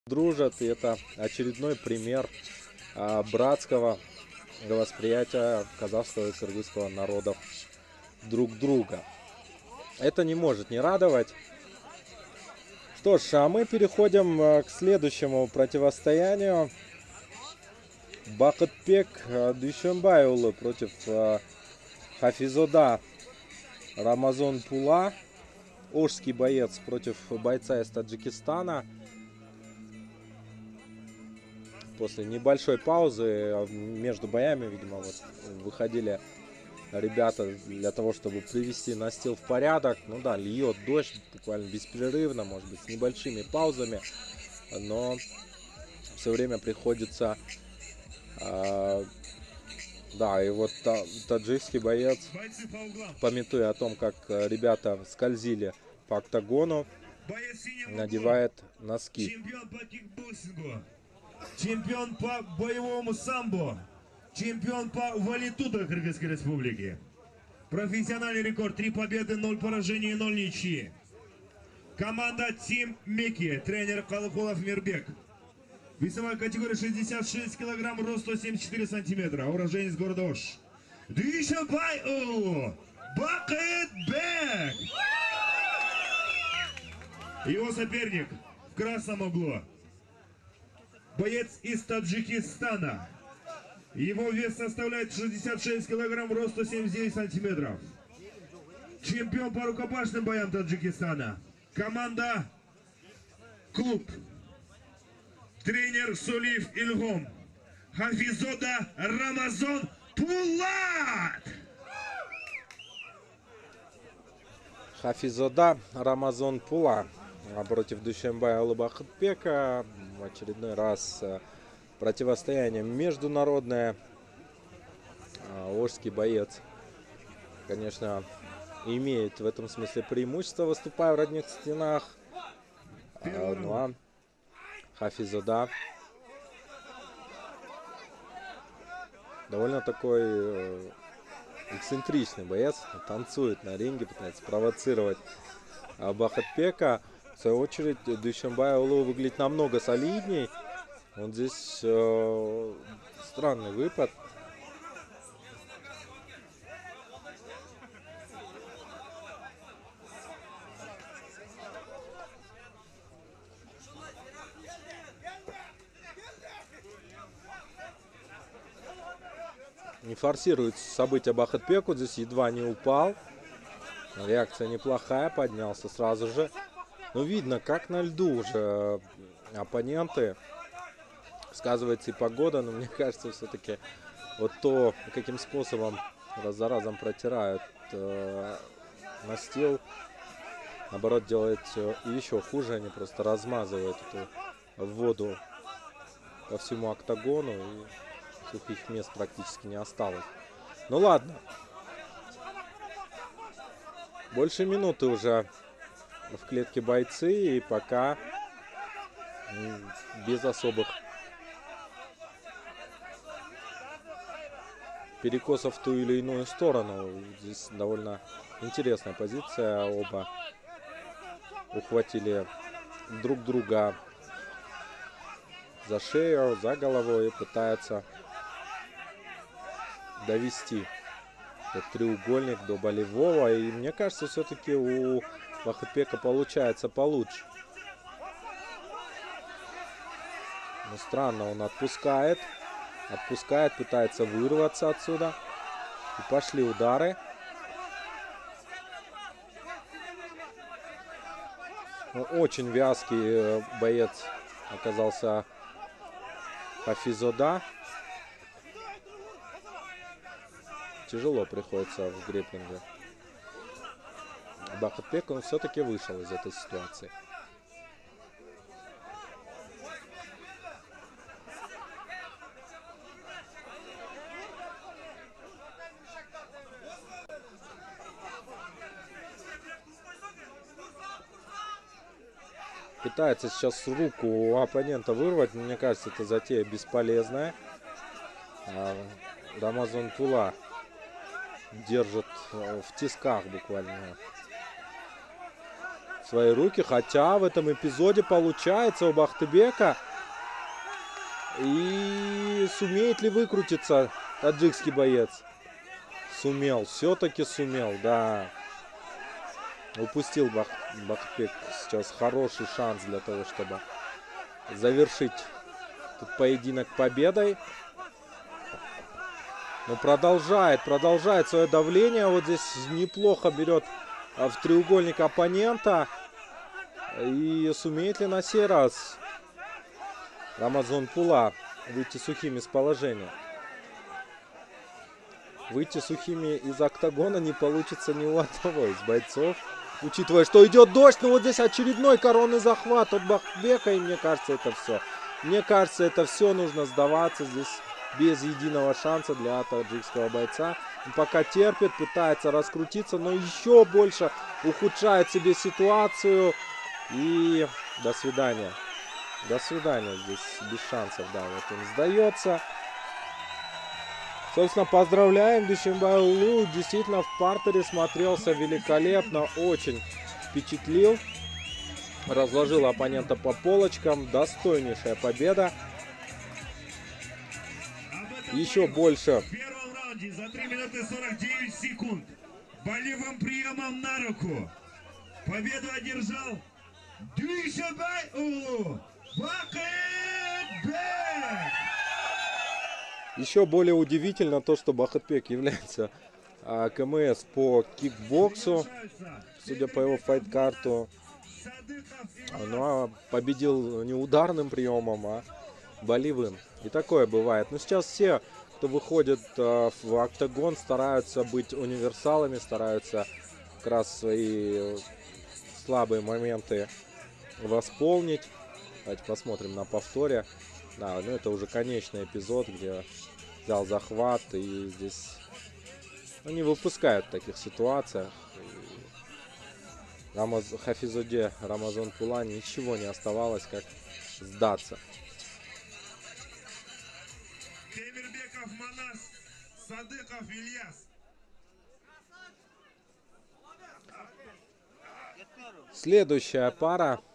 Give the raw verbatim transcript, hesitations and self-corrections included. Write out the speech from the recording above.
дружат, и это очередной пример а, братского восприятия казахского и кыргызского народов друг друга. Это не может не радовать. Что ж, а мы переходим а, к следующему противостоянию. Бакытбек Дүйшенбайұлы против а, Хафизода Рамазон Пула. Ожский боец против бойца из Таджикистана. После небольшой паузы между боями, видимо, вот выходили ребята для того, чтобы привести настил в порядок. Ну да, льет дождь буквально беспрерывно, может быть, с небольшими паузами, но все время приходится... Э, да, и вот та, таджикский боец, памятуя о том, как ребята скользили по октагону, надевает носки. Чемпион по боевому самбо. Чемпион по валитуда Кыргызской Республики. Профессиональный рекорд: три победы, ноль поражений и ноль ничьи. Команда Тим Меки. Тренер Калыкулов Мирбек. Весовая категория шестьдесят шесть килограмм, рост сто семьдесят четыре сантиметра. Уроженец города Ош. Дүйшенбайұлы Бакытбек. Его соперник в красном углу. Боец из Таджикистана. Его вес составляет шестьдесят шесть килограмм, рост сто семьдесят девять сантиметров. Чемпион по рукопашным боям Таджикистана. Команда Клуб. Тренер Сулиев Ильгом. Хафизода Рамазон Пулат. Хафизода Рамазон Пула против Дүйшенбайұлы Бакытбека. В очередной раз противостояние международное. Ожский боец, конечно, имеет в этом смысле преимущество, выступая в родных стенах. Ну а Хафизода довольно такой эксцентричный боец, танцует на ринге, пытается провоцировать Бакытбека. В свою очередь Дүйшенбайұлы выглядит намного солидней. Вот здесь э, странный выпад. Не форсирует события Бакытбек. Вот здесь едва не упал. Реакция неплохая, поднялся сразу же. Ну, видно, как на льду уже оппоненты. Сказывается и погода, но мне кажется, все-таки вот то, каким способом раз за разом протирают э, настил, наоборот, делает еще хуже. Они просто размазывают эту воду по всему октагону, и сухих мест практически не осталось. Ну ладно. Больше минуты уже в клетке бойцы, и пока без особых перекосов в ту или иную сторону. Здесь довольно интересная позиция. Оба ухватили друг друга за шею, за головой и пытаются довести этот треугольник до болевого. И мне кажется, все-таки у Бакытбека получается получше. Но странно, он отпускает. Отпускает, пытается вырваться отсюда. И пошли удары. Но очень вязкий боец оказался Хафизода. Тяжело приходится в грэпплинге. Бакытбек, он все-таки вышел из этой ситуации. Пытается сейчас руку у оппонента вырвать. Мне кажется, это затея бесполезная. Рамазон Пула держит в тисках буквально свои руки. Хотя в этом эпизоде получается у Бахтыбека. И сумеет ли выкрутиться таджикский боец? Сумел, все-таки сумел, да. Упустил Бах... Бахтыбек сейчас хороший шанс для того, чтобы завершить тут поединок победой. Но продолжает, продолжает свое давление. Вот здесь неплохо берет в треугольник оппонента. И сумеет ли на сей раз Рамазонпула выйти сухими из положения? Выйти сухими из октагона не получится ни у одного из бойцов. Учитывая, что идет дождь, но вот здесь очередной коронный захват от Бахтыбека. И мне кажется, это все. Мне кажется, это все, нужно сдаваться здесь без единого шанса для таджикского бойца. Он пока терпит, пытается раскрутиться, но еще больше ухудшает себе ситуацию. И до свидания. До свидания здесь без шансов. Да, вот он сдается. Собственно, поздравляем Душанбе. Действительно, в партере смотрелся великолепно. Очень впечатлил. Разложил оппонента по полочкам. Достойнейшая победа. Еще больше. В первом раунде за три минуты сорок девять секунд болевым приемом на руку победу одержал Душанбе Бахтыбек. Еще более удивительно то, что Бахтыбек является а, КМС по кикбоксу, судя по его файт-карту. Ну, а победил не ударным приемом, а болевым. И такое бывает. Но сейчас все, кто выходит а, в октагон, стараются быть универсалами, стараются как раз свои слабые моменты восполнить. Давайте посмотрим на повторе. Да, ну это уже конечный эпизод, где взял захват, и здесь ну, не выпускают в таких ситуациях. И Рамаз... Хафизоде Рамазонпула ничего не оставалось, как сдаться. Темирбеков Манас, Садыков Ильяс. Следующая пара.